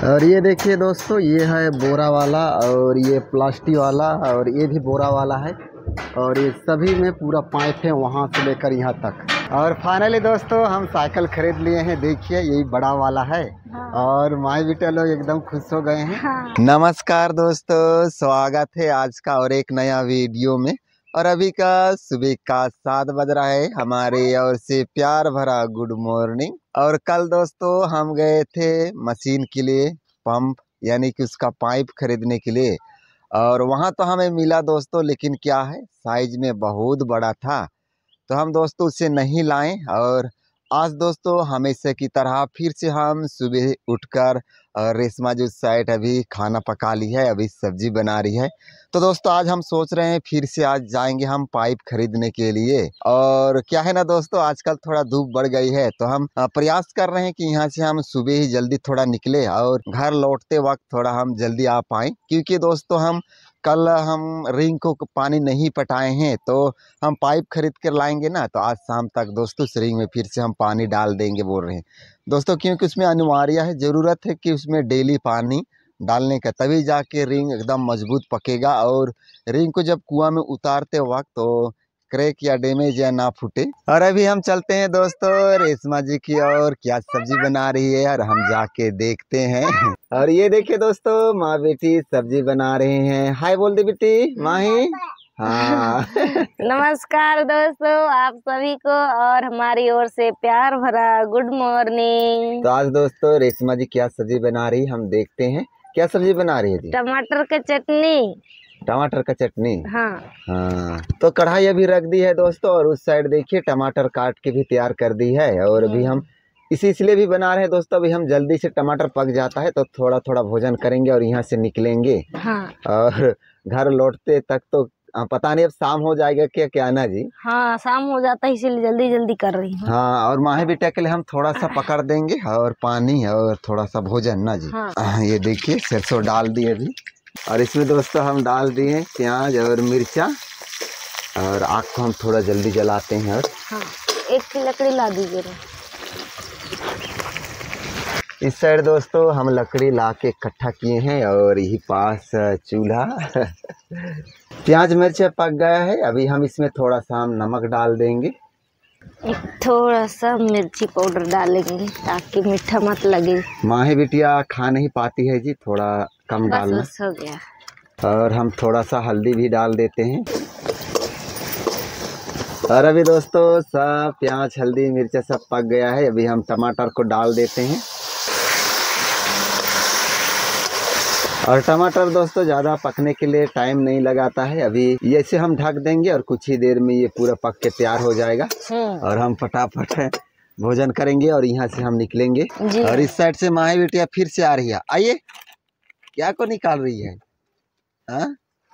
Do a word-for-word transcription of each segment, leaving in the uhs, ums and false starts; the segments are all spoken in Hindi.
और ये देखिए दोस्तों, ये है बोरा वाला और ये प्लास्टिक वाला और ये भी बोरा वाला है और ये सभी में पूरा पाइप है वहाँ से लेकर यहाँ तक। और फाइनली दोस्तों हम साइकिल खरीद लिए हैं। देखिए यही बड़ा वाला है। हाँ। और माई बेटा लोग एकदम खुश हो गए हैं। हाँ। नमस्कार दोस्तों, स्वागत है आज का और एक नया वीडियो में। और अभी का सुबह का सात बज रहा है। हमारे ओर से प्यार भरा गुड मॉर्निंग। और कल दोस्तों हम गए थे मशीन के लिए, पंप यानी कि उसका पाइप खरीदने के लिए। और वहाँ तो हमें मिला दोस्तों, लेकिन क्या है साइज में बहुत बड़ा था तो हम दोस्तों उसे नहीं लाए। और आज दोस्तों हमेशा की तरह फिर से हम सुबह उठकर और रेशमा जो साइड अभी खाना पका ली है, अभी सब्जी बना रही है। तो दोस्तों आज हम सोच रहे हैं फिर से आज जाएंगे हम पाइप खरीदने के लिए। और क्या है ना दोस्तों, आजकल थोड़ा धूप बढ़ गई है तो हम प्रयास कर रहे हैं कि यहाँ से हम सुबह ही जल्दी थोड़ा निकले और घर लौटते वक्त थोड़ा हम जल्दी आ पाएँ। क्योंकि दोस्तों हम कल हम रिंग को पानी नहीं पटाए हैं तो हम पाइप खरीद कर लाएंगे ना, तो आज शाम तक दोस्तों उस रिंग में फिर से हम पानी डाल देंगे बोल रहे हैं दोस्तों। क्योंकि उसमें अनिवार्य है, ज़रूरत है कि उसमें डेली पानी डालने का, तभी जाके रिंग एकदम मजबूत पकेगा। और रिंग को जब कुआं में उतारते वक्त तो क्रैक या डैमेज या ना फूटे। और अभी हम चलते हैं दोस्तों रेशमा जी की और क्या सब्जी बना रही है और हम जाके देखते हैं। और ये देखिए दोस्तों, माँ बेटी सब्जी बना रहे हैं। हाय बोल दे बेटी माही। हाँ। नमस्कार दोस्तों आप सभी को और हमारी ओर से प्यार भरा गुड मॉर्निंग। तो आज दोस्तों रेशमा जी क्या सब्जी बना रही हम देखते हैं। क्या सब्जी बना रही है जी? टमाटर का चटनी। टमाटर का चटनी। हाँ हाँ। तो कढ़ाई अभी रख दी है दोस्तों और उस साइड देखिए टमाटर काट के भी तैयार कर दी है। और अभी हम इसी इसलिए भी बना रहे हैं दोस्तों, अभी हम जल्दी से टमाटर पक जाता है तो थोड़ा थोड़ा भोजन करेंगे और यहाँ से निकलेंगे। हाँ। और घर लौटते तक तो पता नहीं अब शाम हो जाएगा क्या क्या ना जी? हाँ शाम हो जाता है इसीलिए जल्दी जल्दी कर रही हूँ। हाँ। और माहे बेटा के लिए हम थोड़ा सा पकड़ देंगे और पानी और थोड़ा सा भोजन ना जी। हाँ। ये देखिए सरसों डाल दिए अभी और इसमें दोस्तों हम डाल दिए प्याज और मिर्चा और आग को हम थोड़ा जल्दी जलाते हैं। और हाँ, एक की लकड़ी ला दीजिए। इस साइड दोस्तों हम लकड़ी ला के इकट्ठा किए हैं और यही पास चूल्हा। प्याज मिर्च पक गया है, अभी हम इसमें थोड़ा सा हम नमक डाल देंगे। एक थोड़ा सा मिर्ची पाउडर डालेंगे ताकि मीठा मत लगे। माही बिटिया खा नहीं पाती है जी, थोड़ा कम डालना। बस हो गया। और हम थोड़ा सा हल्दी भी डाल देते हैं। और अभी दोस्तों सब प्याज हल्दी मिर्चा सब पक गया है, अभी हम टमाटर को डाल देते हैं। और टमाटर दोस्तों ज़्यादा पकने के लिए टाइम नहीं लगाता है, अभी ऐसे हम ढक देंगे और कुछ ही देर में ये पूरा पक के तैयार हो जाएगा। और हम फटाफट भोजन करेंगे और यहाँ से हम निकलेंगे। और इस साइड से माही बेटिया फिर से आ रही है। आइए, क्या को निकाल रही है? हाँ?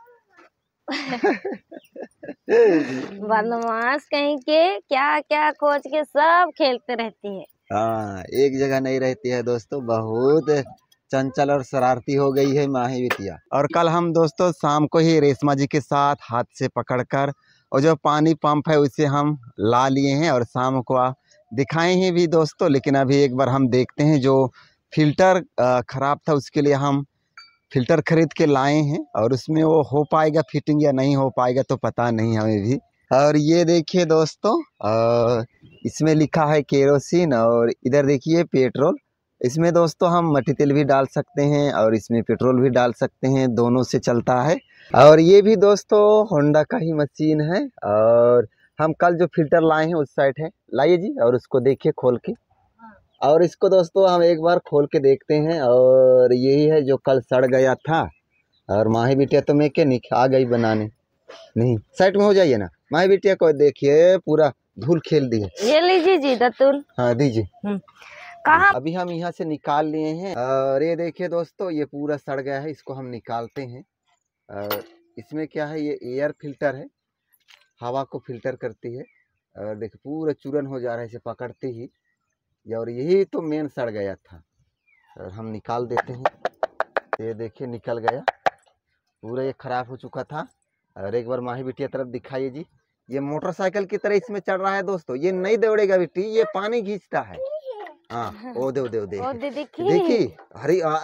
बदमाश कहीं के, क्या क्या खोज के सब खेलते रहती है। हाँ, एक जगह नहीं रहती है दोस्तों, बहुत चंचल और शरारती हो गई है माही बिटिया। और कल हम दोस्तों शाम को ही रेशमा जी के साथ हाथ से पकड़कर और जो पानी पंप है उसे हम ला लिए हैं और शाम को दिखाए हैं भी दोस्तों। लेकिन अभी एक बार हम देखते हैं, जो फिल्टर ख़राब था उसके लिए हम फिल्टर खरीद के लाए हैं और उसमें वो हो पाएगा फिटिंग या नहीं हो पाएगा तो पता नहीं हमें भी। और ये देखिए दोस्तों, इसमें लिखा है केरोसिन और इधर देखिए पेट्रोल। इसमें दोस्तों हम मट्टी तेल भी डाल सकते हैं और इसमें पेट्रोल भी डाल सकते हैं, दोनों से चलता है। और ये भी दोस्तों होंडा का ही मशीन है। और हम कल जो फिल्टर लाए हैं उस साइड है, लाइए जी और उसको देखिए खोल के। और इसको दोस्तों हम एक बार खोल के देखते हैं। और यही है जो कल सड़ गया था। और माही बिटिया तो मैकेनिक आ गई बनाने। नहीं साइड में हो जाइए ना, माही बिटिया को देखिए पूरा धूल खेल दी है। ये लीजिए जी दतुल। हाँ दीजिए। कहाँ? अभी हम यहाँ से निकाल लिए हैं और ये देखिए दोस्तों ये पूरा सड़ गया है, इसको हम निकालते हैं। और इसमें क्या है, ये एयर फिल्टर है, हवा को फिल्टर करती है। और देखिए पूरा चूरन हो जा रहा है इसे पकड़ते ही। और यही तो मेन सड़ गया था और हम निकाल देते हैं। ये देखिए निकल गया, पूरा ये खराब हो चुका था। और एक बार माही बिटिया तरफ दिखाइए जी। ये मोटरसाइकिल की तरह इसमें चढ़ रहा है दोस्तों, ये नहीं दौड़ेगा बेटी, ये पानी खींचता है। हाँ ओ दे ओ दे ओ दे ओ दे देखी देखी हरी आ,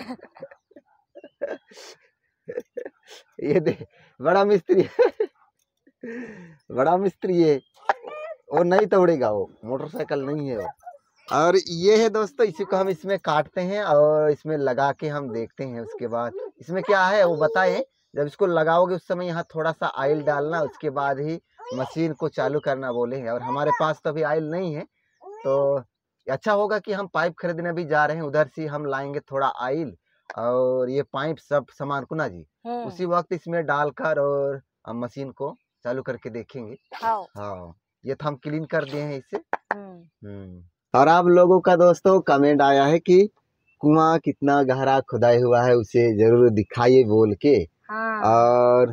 ये दे बड़ा मिस्त्री बड़ा मिस्त्री है, वो नहीं तोड़ेगा, वो मोटरसाइकिल नहीं है वो। और ये है दोस्तों, इसी को हम इसमें काटते हैं और इसमें लगा के हम देखते हैं। उसके बाद इसमें क्या है वो बताएं। जब इसको लगाओगे उस समय यहाँ थोड़ा सा ऑयल डालना, उसके बाद ही मशीन को चालू करना बोले हैं। और हमारे पास तो अभी ऑयल नहीं है, तो अच्छा होगा कि हम पाइप खरीदने भी जा रहे हैं, उधर से हम लाएंगे थोड़ा ऑयल और ये पाइप सब सामान को ना जी, उसी वक्त इसमें डालकर और हम मशीन को चालू करके देखेंगे। हाँ ये तो हम क्लीन कर दिए हैं इससे। हम्म और आप लोगों का दोस्तों कमेंट आया है कि कुआं कितना गहरा खुदाई हुआ है, उसे जरूर दिखाइए बोल के। हाँ। और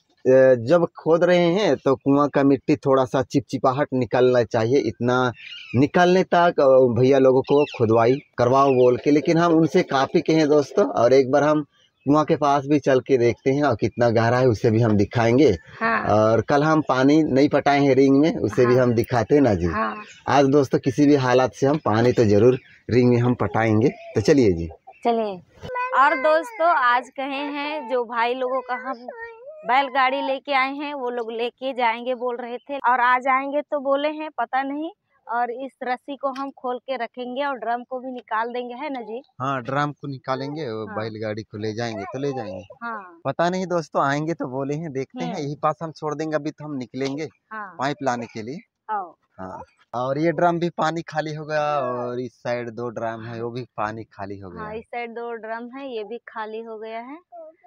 जब खोद रहे हैं तो कुआं का मिट्टी थोड़ा सा चिपचिपाहट निकलना चाहिए, इतना निकलने तक भैया लोगों को खुदवाई करवाओ बोल के। लेकिन हम उनसे काफी कहे दोस्तों, और एक बार हम कुआं के पास भी चल के देखते हैं और कितना गहरा है उसे भी हम दिखाएंगे। हाँ। और कल हम पानी नहीं पटाए हैं रिंग में, उसे हाँ। भी हम दिखाते हैं ना जी। हाँ। आज दोस्तों किसी भी हालात से हम पानी तो जरूर रिंग में हम पटाएंगे। तो चलिए जी चलिए। और दोस्तों आज कहे हैं जो भाई लोगों का हम बैलगाड़ी लेके आए हैं, वो लोग लेके जाएंगे बोल रहे थे, और आज आएंगे तो बोले हैं पता नहीं। और इस रस्सी को हम खोल के रखेंगे और ड्रम को भी निकाल देंगे, है ना जी। हाँ ड्रम को निकालेंगे और हाँ। बैलगाड़ी को ले जाएंगे तो ले जाएंगे। हाँ। पता नहीं दोस्तों, आएंगे तो बोले हैं, देखते हैं। यही पास हम छोड़ देंगे, अभी तो हम निकलेंगे हाँ। पाइप लाने के लिए। हाँ। और ये ड्रम भी पानी खाली हो गया, और इस साइड दो ड्रम है वो भी पानी खाली हो गया। हाँ, इस साइड दो ड्रम है, ये भी खाली हो गया है।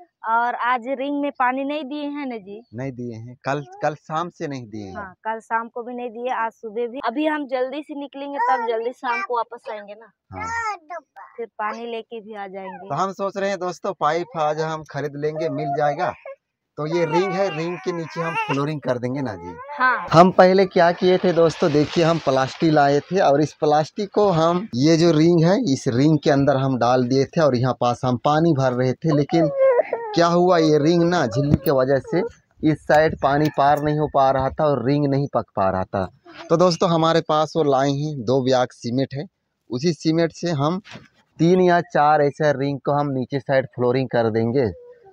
और आज रिंग में पानी नहीं दिए हैं ना जी। नहीं दिए हैं, कल कल शाम से नहीं दिए हैं। हाँ, कल शाम को भी नहीं दिए, आज सुबह भी। अभी हम जल्दी से निकलेंगे तब जल्दी शाम को वापस आएंगे ना। हाँ। फिर पानी लेके भी आ जाएंगे। तो हम सोच रहे हैं दोस्तों पाइप आज हम खरीद लेंगे, मिल जाएगा। तो ये रिंग है, रिंग के नीचे हम फ्लोरिंग कर देंगे ना जी। हाँ। हम पहले क्या किए थे दोस्तों, देखिए हम प्लास्टिक लाए थे और इस प्लास्टिक को हम ये जो रिंग है इस रिंग के अंदर हम डाल दिए थे और यहाँ पास हम पानी भर रहे थे। लेकिन क्या हुआ, ये रिंग ना झिल्ली के वजह से इस साइड पानी पार नहीं हो पा रहा था और रिंग नहीं पक पा रहा था। तो दोस्तों हमारे पास वो लाए हैं दो ब्याग सीमेंट है, उसी सीमेंट से हम तीन या चार ऐसे रिंग को हम नीचे साइड फ्लोरिंग कर देंगे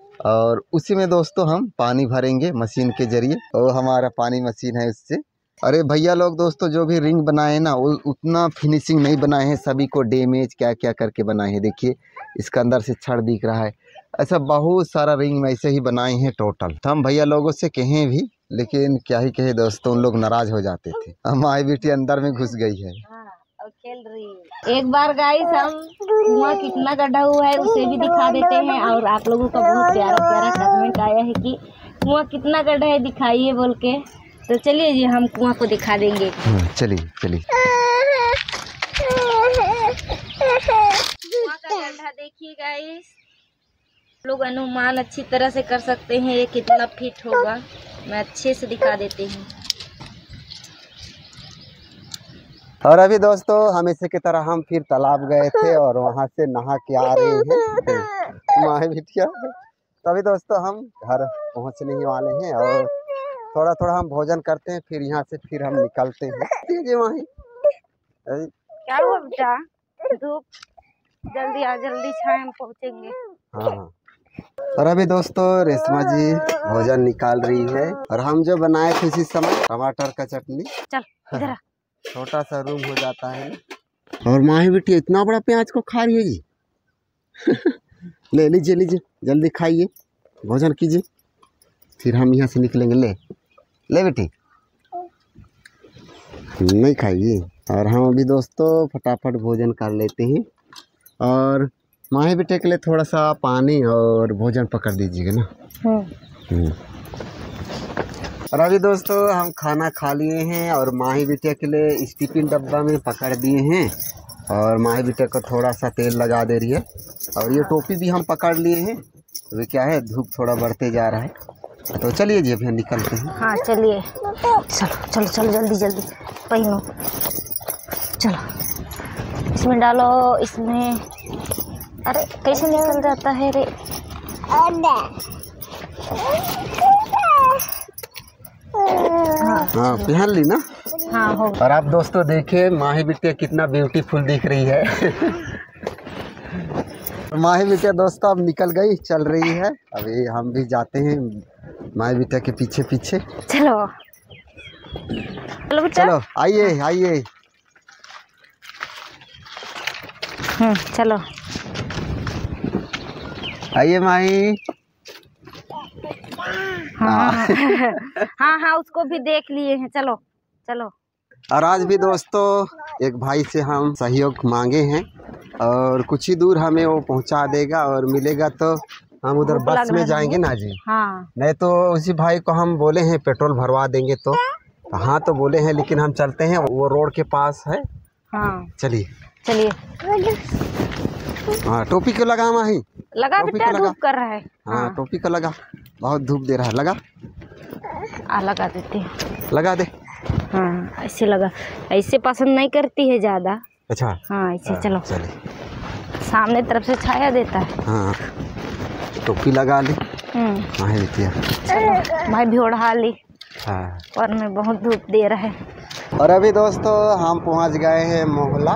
और उसी में दोस्तों हम पानी भरेंगे मशीन के जरिए, और हमारा पानी मशीन है उससे। अरे भैया लोग दोस्तों जो भी रिंग बनाए ना वो उतना फिनिशिंग नहीं बनाए हैं, सभी को डैमेज क्या क्या करके बनाए हैं। देखिए इसका अंदर से छड़ दिख रहा है, ऐसा बहुत सारा रिंग में ऐसे ही बनाए हैं टोटल। तो हम भैया लोगों से कहें भी, लेकिन क्या ही कहे दोस्तों, उन लोग नाराज हो जाते थे। हमारी बेटी अंदर में घुस गई है और खेल रही है। एक बार गाइस हम कुआं कितना गड्ढा हुआ है उसे भी दिखा देते हैं, और आप लोगों का बहुत प्यारा प्यारा कमेंट आया है कि कुआं कितना गड्ढा है दिखाइए बोल के। तो चलिए जी हम कुआं को दिखा देंगे। चलिए चलिए। कुआं का गड्ढा देखिए गाइस, लोग अनुमान अच्छी तरह से कर सकते हैं ये कितना फीट होगा। मैं अच्छे से दिखा देती हूँ। और अभी दोस्तों हमेशा की तरह हम फिर तालाब गए थे और वहाँ से नहा के आ रहे हैं माही बिटिया। तो अभी दोस्तों हम घर पहुँचने ही वाले हैं और थोड़ा थोड़ा हम भोजन करते हैं, फिर यहाँ से फिर हम निकलते हैं। जी माही क्या हुआ बेटा, धूप जल्दी आ, जल्दी छाए हम पहुँचेंगे। हाँ। और अभी दोस्तों रेशमा जी भोजन निकाल रही है और हम जो बनाए थे इसी समय टमाटर का चटनी। चल इधर छोटा सा रूम हो जाता है। और माही बेटी इतना बड़ा प्याज को खा रही है जी। ले लीजिए लीजिए जल्दी खाइए, भोजन कीजिए, फिर हम यहाँ से निकलेंगे। ले ले बेटी, नहीं खाइए। और हम अभी दोस्तों फटाफट भोजन कर लेते हैं, और माही बेटे के लिए थोड़ा सा पानी और भोजन पकड़ दीजिएगा ना। हम्म। और अभी दोस्तों हम खाना खा लिए हैं और माही बिटिया के लिए स्टीफिन डब्बा में पकड़ दिए हैं, और माही बिटिया को थोड़ा सा तेल लगा दे रही है। और ये टोपी भी हम पकड़ लिए हैं। अभी क्या है धूप थोड़ा बढ़ते जा रहा है, तो चलिए जी अभी निकलते हैं। हाँ चलिए, चलो चलो चलो जल्दी जल्दी पहनो, चलो इसमें डालो, इसमें। अरे कैसे निकल जाता है रे। हाँ पहन ली ना। हाँ हो। और आप दोस्तों देखिए माही बिटिया कितना ब्यूटीफुल दिख रही है। माही बिटिया दोस्तों अब निकल गई, चल रही है। अभी हम भी जाते हैं माही बिटिया के पीछे पीछे। चलो चलो बेटा। चलो आइए आइए। हम्म चलो आइए माही। हाँ हाँ हाँ उसको भी देख लिए हैं। चलो चलो। और आज भी दोस्तों एक भाई से हम सहयोग मांगे हैं और कुछ ही दूर हमें वो पहुंचा देगा और मिलेगा तो हम उधर भूख बस लग में रही जाएंगे है। ना जी। हाँ नहीं तो उसी भाई को हम बोले हैं पेट्रोल भरवा देंगे तो, तो हाँ तो बोले हैं, लेकिन हम चलते हैं, वो रोड के पास है। हाँ चलिए चलिए। हाँ टोपी को लगा माही। लगा टोपी बेटा को लगा। धूप कर रहा है। हाँ हाँ टोपी को लगा, बहुत धूप दे रहा है। लगा आ लगा देती हूँ। लगा दे। हाँ ऐसे लगा, ऐसे पसंद नहीं करती है ज्यादा। अच्छा हाँ ऐसे चलो। चलिए सामने तरफ से छाया देता है। हाँ टोपी लगा ली हम्म माही बिटिया। चलो भाई भी ओढ़ा ली, हाँ पर में बहुत धूप दे रहा है। और अभी दोस्तों हम पहुंच गए हैं मोहला।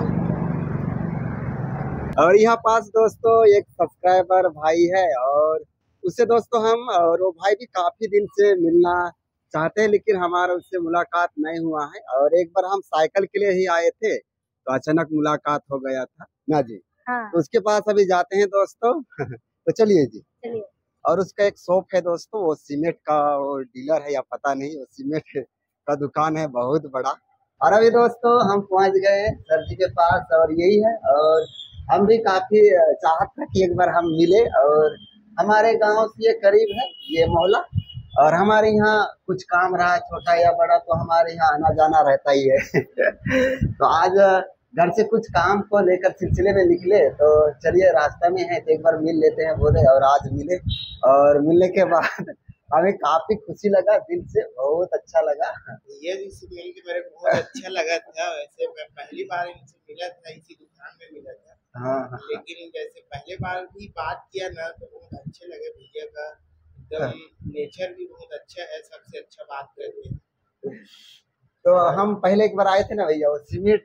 और यहाँ पास दोस्तों एक सब्सक्राइबर भाई है और उससे दोस्तों हम, और वो भाई भी काफी दिन से मिलना चाहते हैं लेकिन हमारा उससे मुलाकात नहीं हुआ है। और एक बार हम साइकिल के लिए ही आए थे तो अचानक मुलाकात हो गया था ना जी। हाँ तो उसके पास अभी जाते हैं दोस्तों। तो चलिए जी। चलिए। और उसका एक शॉप है दोस्तों, वो सीमेंट का वो डीलर है या पता नहीं, वो सीमेंट का दुकान है बहुत बड़ा। और अभी दोस्तों हम पहुंच गए हैं सर जी के पास और यही है। और हम भी काफी चाहत था कि एक बार हम मिले। और हमारे गांव से ये करीब है ये मोहल्ला, और हमारे यहाँ कुछ काम रहा छोटा या बड़ा तो हमारे यहाँ आना जाना रहता ही है। तो आज घर से कुछ काम को लेकर सिलसिले में निकले तो चलिए रास्ता में है तो एक बार मिल लेते हैं बोले, और आज मिले। और मिलने के बाद हमें काफी खुशी लगा, दिल से बहुत अच्छा लगा। ये इनसे मिल के मेरे को बहुत अच्छा लगा था। वैसे मैं पहली बार इनसे मिला था, इसी दुकान में मिला था। हाँ हाँ लेकिन जैसे पहले बार भी बात किया ना तो बहुत अच्छे लगे। भैया का एकदम नेचर भी बहुत अच्छा है, सबसे अच्छा बात करते हैं। तो हम पहले एक बार आए थे ना भैया, वो सीमेंट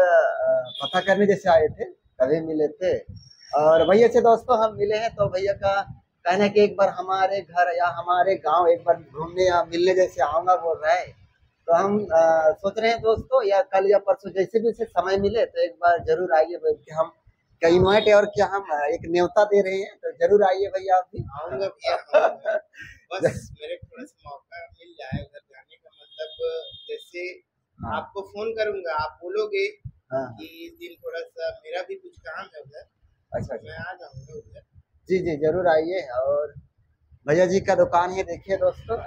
पता करने जैसे आए थे तभी मिले थे। और भैया से दोस्तों हम मिले हैं तो भैया का कहना कि एक बार हमारे घर या हमारे गांव एक बार घूमने या मिलने जैसे आऊंगा बोल रहे हैं। तो हम आ, सोच रहे हैं दोस्तों या कल या परसों जैसे भी उसे समय मिले तो एक बार जरूर आइए। कि हम क्या इनवाइट है और क्या हम एक न्योता दे रहे हैं तो जरूर आइए भैया आप भी। आऊंगा भैया आऊंगा। बस मेरे को थोड़ा सा मौका मिल जाए उधर जाने का, मतलब जैसे हाँ। आपको फोन करूंगा, आप बोलोगे हाँ कि इस दिन थोड़ा सा मेरा भी कुछ काम है उधर, अच्छा मैं आ जाऊंगा उधर। जी जी जरूर आइए। और भैया जी का दुकान है देखिए दोस्तों।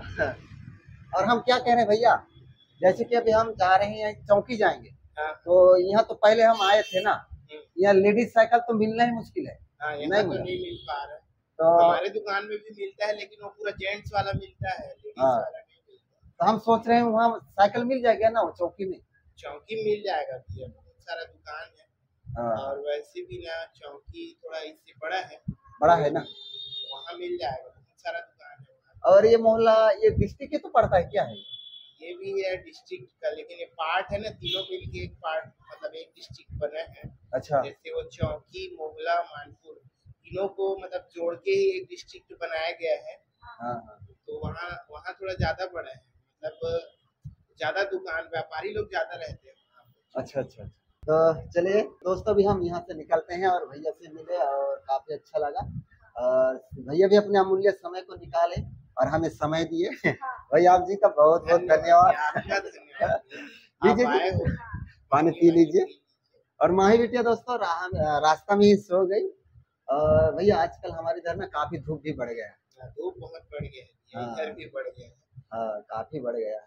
और हम क्या कह रहे हैं भैया, जैसे कि अभी हम जा रहे हैं चौकी जाएंगे हाँ तो यहाँ तो पहले हम आए थे ना, यहाँ लेडीज साइकिल तो मिलना ही मुश्किल है। हाँ यहाँ नहीं तो मिला। नहीं मिल पा रहा है। तो हमारे दुकान में भी मिलता है लेकिन वो पूरा जेंट्स वाला मिलता है, लेडीज हाँ। वाला नहीं मिलता। तो हम सोच रहे हैं वहाँ साइकिल मिल जाएगा ना वो चौकी में। चौकी मिल जाएगा भैया, बहुत सारा दुकान है। हाँ और वैसे भी ना चौकी थोड़ा इससे बड़ा है, बड़ा है ना, वहाँ मिल जाएगा, बहुत सारा दुकान है वहाँ। और ये मोहल्ला ये डिस्ट्रिक्ट ही तो पड़ता है क्या है? ये भी है डिस्ट्रिक्ट का, लेकिन ये पार्ट है ना, तीनों मिलके एक पार्ट मतलब एक डिस्ट्रिक्ट बना है। अच्छा जैसे वो चौकी, मोहला, मानपुर तीनों को मतलब जोड़ के ही एक डिस्ट्रिक्ट बनाया गया है। हाँ हाँ तो वहाँ वहाँ थोड़ा ज्यादा बड़ा है, मतलब ज्यादा दुकान, व्यापारी लोग ज्यादा रहते हैं वहाँ पे। अच्छा अच्छा अच्छा। तो चलिए दोस्तों भी हम यहाँ से निकलते हैं और भैया से मिले और काफी अच्छा लगा। और भैया भी अपने अमूल्य समय को निकाले और हमें समय दिए। भैया आप जी का बहुत बहुत धन्यवाद। आपका धन्यवाद। जी आप जी आए हो, पानी पी लीजिए। और माही बिटिया दोस्तों रा, रास्ता में ही सो गई। और भैया आजकल हमारे इधर ना काफी धूप भी बढ़ गया है। धूप बहुत बढ़ गया है, हाँ। इधर भी बढ़ गया है। हाँ काफी बढ़ गया।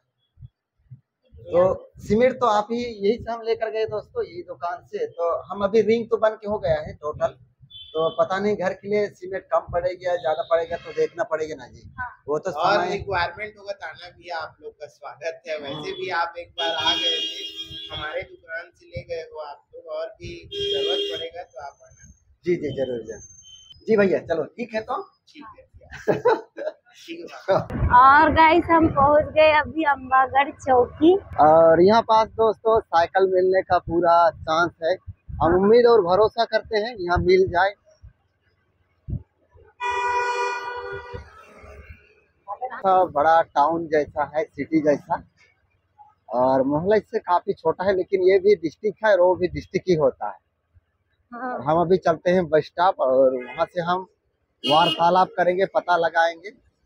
तो सीमेंट तो आप ही यही से हम लेकर गए दोस्तों, यही दुकान से। तो हम अभी रिंग तो बन के हो गया है टोटल, तो पता नहीं घर के लिए सीमेंट कम पड़ेगी या ज्यादा पड़ेगा तो देखना पड़ेगा ना जी। वो तो और समय रिक्वायरमेंट होगा तो आना भी, आप लोग का स्वागत है। वैसे भी आप एक बार आ गए थे हमारे दुकान से ले गए हो आप लोग, और भी जरूरत पड़ेगा तो आप आना। जी जी जरूर जरूर जी भैया चलो ठीक है तो ठीक है। ठीक है। और गाइस हम पहुंच गए अभी अम्बागढ़ चौकी। और यहाँ पास दोस्तों साइकिल मिलने का पूरा चांस है। हम उम्मीद और भरोसा करते हैं यहाँ मिल जाए। बड़ा टाउन जैसा है, सिटी जैसा, और मोहल्ला इससे काफी छोटा है, लेकिन ये भी डिस्ट्रिक्ट है और वो भी डिस्ट्रिक्ट ही होता है। हाँ। और हम अभी चलते हैं बस स्टॉप और वहाँ से हम वार्तालाप करेंगे, पता लगाएंगे।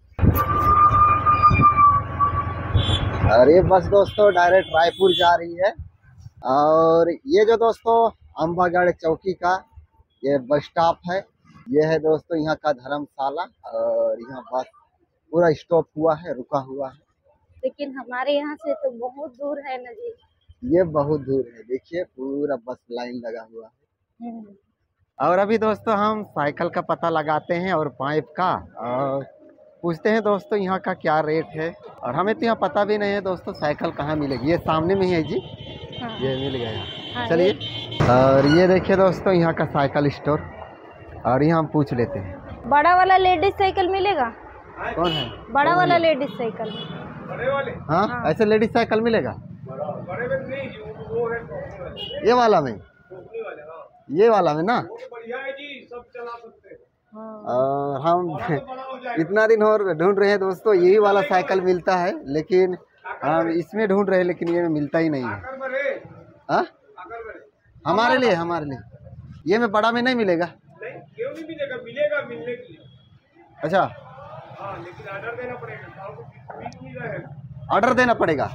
और ये बस दोस्तों डायरेक्ट रायपुर जा रही है। और ये जो दोस्तों अम्बागढ़ चौकी का ये बस स्टॉप है, ये है दोस्तों यहाँ का धर्मशाला। और यहाँ बस पूरा स्टॉप हुआ है, रुका हुआ है। लेकिन हमारे यहाँ से तो बहुत दूर है ना जी। ये बहुत दूर है, देखिए पूरा बस लाइन लगा हुआ है। और अभी दोस्तों हम साइकिल का पता लगाते हैं और पाइप का, और पूछते हैं दोस्तों यहाँ का क्या रेट है। और हमें तो यहाँ पता भी नहीं है दोस्तों साइकिल कहाँ मिलेगी। ये सामने में ही है जी। हाँ। ये मिल गया। हाँ, चलिए। और ये देखिए दोस्तों यहाँ का साइकिल स्टोर, और यहाँ हम पूछ लेते हैं। बड़ा वाला लेडीज साइकिल मिलेगा? कौन है बड़ा वाला लेडीज साइकिल? बड़े वाले? हाँ, हाँ। ऐसे लेडीज साइकिल मिलेगा? बड़े में नहीं, वो है ये वाला में, ये वाला में ना। बढ़िया है जी, सब चला सकते हैं। और हम इतना दिन और ढूंढ रहे हैं दोस्तों, यही वाला साइकिल मिलता है, लेकिन हम इसमें ढूंढ रहे हैं, लेकिन ये में मिलता ही नहीं है। हाँ? हमारे लिए हमारे लिए ये में बड़ा में नहीं मिलेगा? नहीं, क्यों नहीं मिलेगा? मिलेगा, मिलने के लिए। अच्छा, हाँ, लेकिन ऑर्डर देना पड़ेगा। ऑर्डर देना पड़ेगा।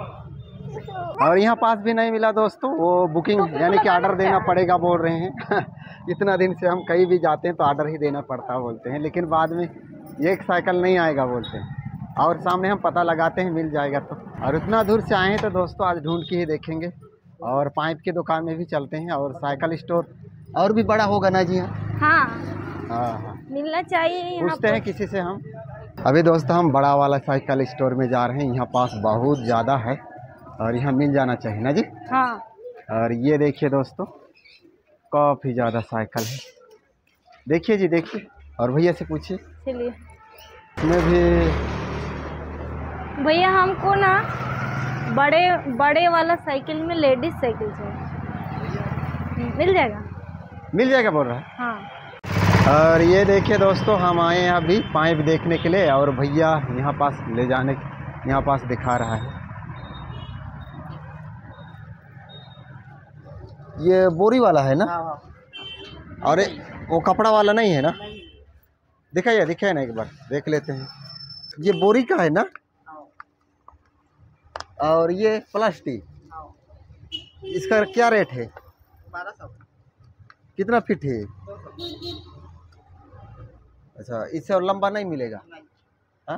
और यहाँ पास भी नहीं मिला दोस्तों, वो बुकिंग यानी कि ऑर्डर देना पड़ेगा बोल रहे हैं। इतना दिन से हम कहीं भी जाते हैं तो ऑर्डर ही देना पड़ता बोलते हैं, लेकिन बाद में ये एक साइकिल नहीं आएगा बोलते हैं। और सामने हम पता लगाते हैं मिल जाएगा तो। और इतना दूर से आए हैं तो दोस्तों आज ढूंढ के ही देखेंगे। और पाइप की दुकान में भी चलते हैं, और साइकिल स्टोर और भी बड़ा होगा ना जी? हाँ हाँ हाँ, मिलना चाहिए यहाँ। पूछते हैं किसी से हम। अभी दोस्तों हम बड़ा वाला साइकिल स्टोर में जा रहे हैं, यहाँ पास बहुत ज़्यादा है और यहाँ मिल जाना चाहिए ना जी? हाँ। और ये देखिए दोस्तों काफ़ी ज़्यादा साइकिल है, देखिए जी देखिए। और भैया से पूछिए। चलिए। इसमें भी भैया हमको ना बड़े बड़े वाला साइकिल में लेडीज साइकिल चाहिए, मिल जाएगा? मिल जाएगा बोल रहा है। हाँ। और ये देखिए दोस्तों हम आए हैं अभी पाइप देखने के लिए, और भैया यहाँ पास ले जाने यहाँ पास दिखा रहा है। ये बोरी वाला है ना? और वो कपड़ा वाला नहीं है ना? दिखाइए दिखाइए ना, एक बार देख लेते हैं। ये बोरी का है ना? और ये प्लास्टिक, इसका क्या रेट है? बारह सौ। कितना फीट है? अच्छा, इससे और लंबा नहीं मिलेगा? हाँ,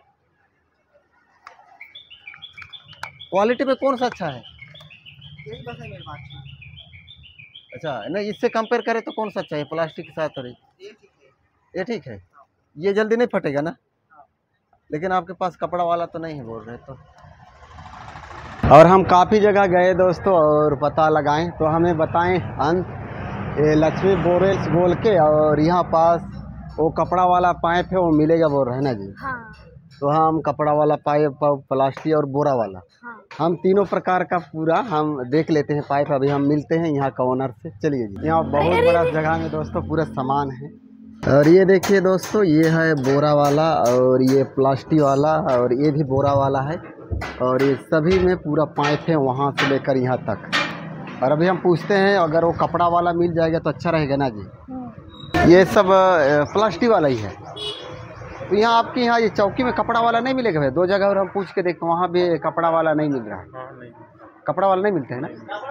क्वालिटी में कौन सा अच्छा है? यही बस है मेरे पास। अच्छा, नहीं इससे कंपेयर करें तो कौन सा अच्छा है प्लास्टिक के साथ? और ये ठीक है, ये जल्दी नहीं फटेगा ना? लेकिन आपके पास कपड़ा वाला तो नहीं है बोल रहे तो। और हम काफ़ी जगह गए दोस्तों और पता लगाएं तो हमें बताएं अंत ये लक्ष्मी बोरेल्स बोल के, और यहाँ पास वो कपड़ा वाला पाइप है वो मिलेगा बोल रहे हैं ना जी? हाँ। तो हम कपड़ा वाला पाइप, प्लास्टिक और बोरा वाला, हाँ। हम तीनों प्रकार का पूरा हम देख लेते हैं पाइप। अभी हम मिलते हैं यहाँ का ओनर से। चलिए जी। यहाँ बहुत बड़ा जगह में दोस्तों पूरा सामान है। और ये देखिए दोस्तों ये है बोरा वाला, और ये प्लास्टिक वाला, और ये भी बोरा वाला है। और ये सभी में पूरा पाइप है वहाँ से लेकर यहाँ तक। और अभी हम पूछते हैं अगर वो कपड़ा वाला मिल जाएगा तो अच्छा रहेगा ना जी? ये सब प्लास्टिक वाला ही है। तो यहाँ आपके यहाँ ये चौकी में कपड़ा वाला नहीं मिलेगा भाई? दो जगह और हम पूछ के देखते, वहाँ भी कपड़ा वाला नहीं मिल रहा है। कपड़ा वाला नहीं मिलता है ना?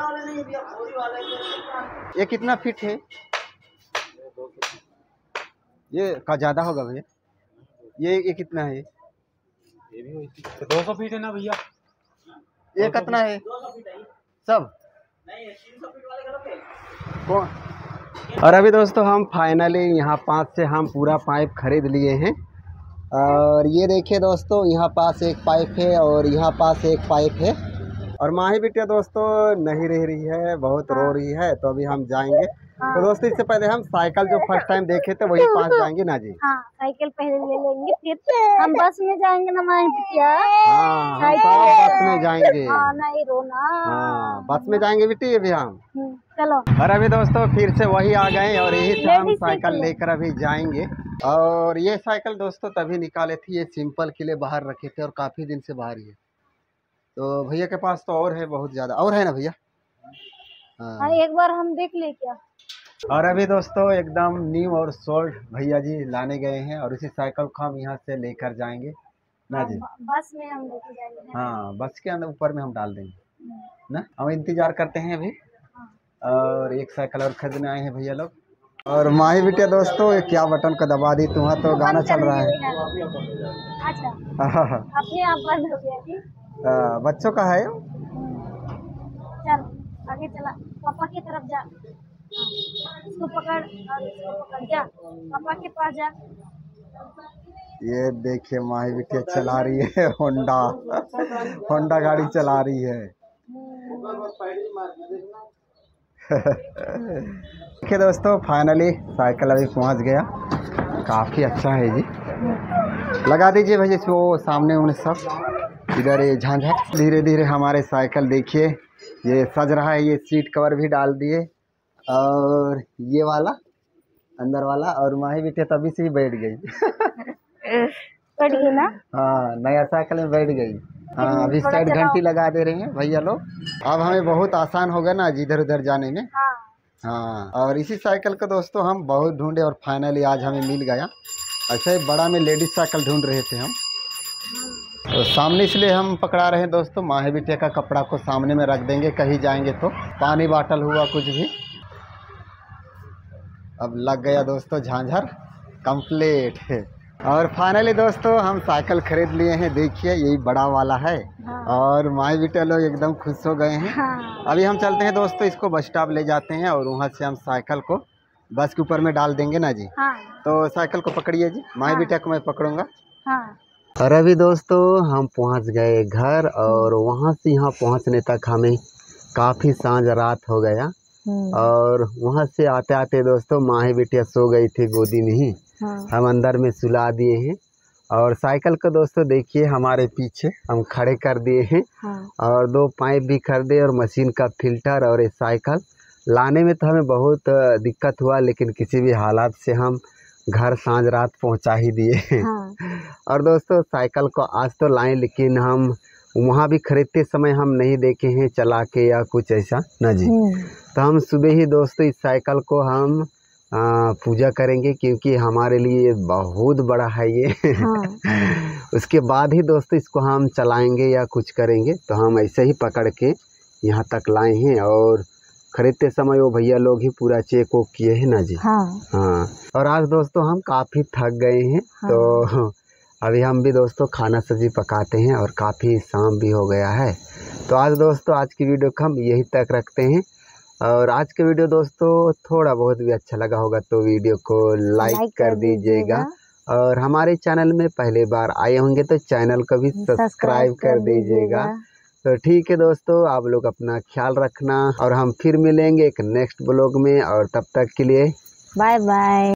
ये कितना फीट है? ये का ज़्यादा होगा भैया? ये ये कितना है? ये भी दो सौ फीट है ना भैया? ये कितना है सब? कौन? और अभी दोस्तों हम फाइनली यहाँ पास से हम पूरा पाइप खरीद लिए हैं। और ये देखिए दोस्तों यहाँ पास एक पाइप है और यहाँ पास एक पाइप है। और माही बिटिया दोस्तों नहीं रह रही है, बहुत रो रही है, तो अभी हम जाएंगे हाँ। तो दोस्तों इससे पहले हम साइकिल जो फर्स्ट टाइम देखे थे वही पास जाएंगे ना जी। हाँ साइकिल पहले ले लेंगे, फिर हम बस में जाएंगे ना माही बिटिया। हाँ हम सब बस में जाएंगे। हाँ नहीं रोना। हाँ बस में जाएंगे बेटी अभी हम। चलो। और अभी दोस्तों फिर से वही आ गए और यही से हम साइकिल लेकर अभी जाएंगे। और ये साइकिल दोस्तों तभी निकाले थे, ये सिंपल के लिए बाहर रखे थे और काफी दिन से बाहर ही है। तो भैया के पास तो और है, बहुत ज्यादा और है ना भैया। हाँ एक बार हम देख ले क्या। और अभी दोस्तों एकदम न्यू और सोल्ड भैया जी लाने गए हैं और इसी साइकिल को हम यहाँ से लेकर जाएंगे ना जी। बस में हम लेके जाएंगे। हाँ बस के अंदर ऊपर में हम डाल देंगे ना। हम इंतजार करते हैं अभी। और एक साइकिल और खरीदने आए हैं भैया लोग। और माही बिटिया दोस्तों ये क्या बटन का दबा दी, तुम्हारा तो गाना चल रहा है। अच्छा अपने आप बंद हो गया जी। बच्चों का है। चल आगे चला, पापा की तरफ जा, इसको पकड़ और इसको पकड़, जा पापा के पास जा। ये देखिए माही बिटिया चला रही है होंडा होंडा गाड़ी चला रही है। देखिए दोस्तों फाइनली साइकिल अभी पहुंच गया, काफ़ी अच्छा है जी। लगा दीजिए भैया इसको सामने उन्हें सब इधर ये झांझर। धीरे धीरे हमारे साइकिल देखिए ये सज रहा है, ये सीट कवर भी डाल दिए और ये वाला अंदर वाला। और माही बिटिया तभी से ही बैठ गई बैठ गई ना। हाँ नया साइकिल में बैठ गई। हाँ अभी साइड घंटी लगा दे रहे हैं भैया लोग। अब हमें बहुत आसान होगा ना इधर उधर जाने में। हाँ। हाँ और इसी साइकिल को दोस्तों हम बहुत ढूंढे और फाइनली आज हमें मिल गया। ऐसे ही बड़ा में लेडीज साइकिल ढूंढ रहे थे हम, तो सामने इसलिए हम पकड़ा रहे हैं दोस्तों। माही बिटिया का कपड़ा को सामने में रख देंगे, कहीं जाएंगे तो पानी बाटल हुआ कुछ भी। अब लग गया दोस्तों झांझर कंप्लीट है। और फाइनली दोस्तों हम साइकिल खरीद लिए हैं, देखिए यही बड़ा वाला है। हाँ। और माई बिटिया लोग एकदम खुश हो गए हैं। हाँ। अभी हम चलते हैं दोस्तों, इसको बस स्टॉप ले जाते हैं और वहाँ से हम साइकिल को बस के ऊपर में डाल देंगे ना जी। हाँ। तो साइकिल को पकड़िए जी। माई हाँ। बिटिया को मैं पकड़ूंगा। हाँ। और अभी दोस्तों हम पहुँच गए घर और वहाँ से यहाँ पहुँचने तक हमें काफ़ी सांझ रात हो गया। और वहाँ से आते आते दोस्तों माही बिटिया सो गई थी गोदी में ही। हाँ। हम अंदर में सुला दिए हैं और साइकिल को दोस्तों देखिए हमारे पीछे हम खड़े कर दिए हैं। हाँ। और दो पाइप भी खरीदे और मशीन का फिल्टर। और ये साइकिल लाने में तो हमें बहुत दिक्कत हुआ, लेकिन किसी भी हालात से हम घर सांझ रात पहुंचा ही दिए। हाँ। और दोस्तों साइकिल को आज तो लाएं, लेकिन हम वहाँ भी खरीदते समय हम नहीं देखे हैं चला के या कुछ ऐसा ना जी। तो हम सुबह ही दोस्तों इस साइकिल को हम आ, पूजा करेंगे, क्योंकि हमारे लिए बहुत बड़ा है ये। हाँ। उसके बाद ही दोस्तों इसको हम चलाएंगे या कुछ करेंगे। तो हम ऐसे ही पकड़ के यहाँ तक लाए हैं और खरीदते समय वो भैया लोग ही पूरा चेक वोक किए हैं ना जी। हाँ। हाँ। और आज दोस्तों हम काफ़ी थक गए हैं। हाँ। तो अभी हम भी दोस्तों खाना सब्जी पकाते हैं और काफ़ी शाम भी हो गया है। तो आज दोस्तों आज की वीडियो को हम यही तक रखते हैं। और आज के वीडियो दोस्तों थोड़ा बहुत भी अच्छा लगा होगा तो वीडियो को लाइक, लाइक कर दीजिएगा। और हमारे चैनल में पहले बार आए होंगे तो चैनल को भी सब्सक्राइब कर दीजिएगा। तो ठीक है दोस्तों, आप लोग अपना ख्याल रखना और हम फिर मिलेंगे एक नेक्स्ट ब्लॉग में। और तब तक के लिए बाय बाय।